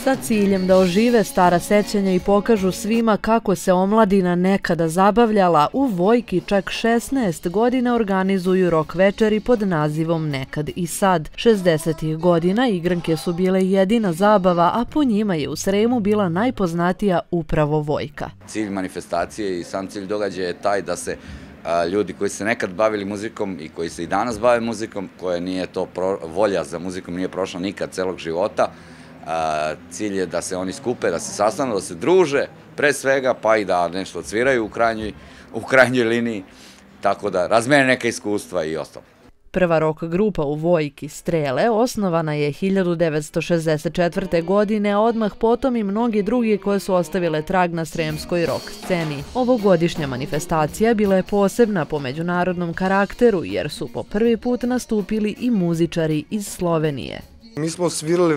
Sa ciljem da ožive stara sećanja i pokažu svima kako se omladina nekada zabavljala, u Vojki čak 16 godina organizuju rok večeri pod nazivom Nekad i sad. 60. godina igranke su bile jedina zabava, a po njima je u Sremu bila najpoznatija upravo Vojka. Cilj manifestacije i sam cilj događaja je taj da se ljudi koji se nekad bavili muzikom i koji se i danas bave muzikom, koja nije to volja za muzikom nije prošla nikad celog života, cilj je da se oni skupe, da se sastanu, da se druže, pre svega, pa i da nešto odsviraju u krajnjoj liniji, tako da razmene neka iskustva i ostalo. Prva rock grupa u Vojki, Strele, osnovana je 1964. godine, a odmah potom i mnogi drugi koje su ostavile trag na sremskoj rock sceni. Ovogodišnja manifestacija bila je posebna po međunarodnom karakteru, jer su po prvi put nastupili i muzičari iz Slovenije. Mi smo svirali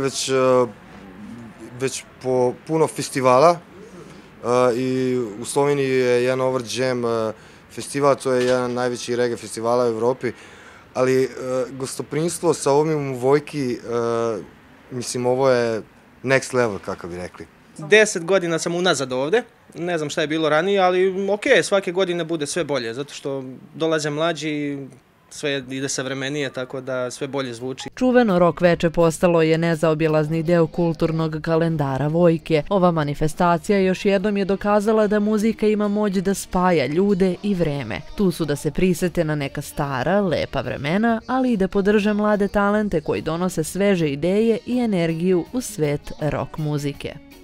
već po puno festivala i u Sloveniji je jedan Over Jam festival, to je jedan najveći reggae festivala u Evropi, ali gostoprinstvo sa ovim u Vojki, mislim, ovo je next level, kako bi rekli. 10 godina sam unazad ovde, ne znam šta je bilo ranije, ali ok, svake godine bude sve bolje, zato što dolaze mlađi, sve ide savremenije, tako da sve bolje zvuči. Čuveno rok veče postalo je nezaobilazni deo kulturnog kalendara Vojke. Ova manifestacija još jednom je dokazala da muzika ima moć da spaja ljude i vreme. Tu su da se prisete na neka stara, lepa vremena, ali i da podrže mlade talente koji donose sveže ideje i energiju u svet rock muzike.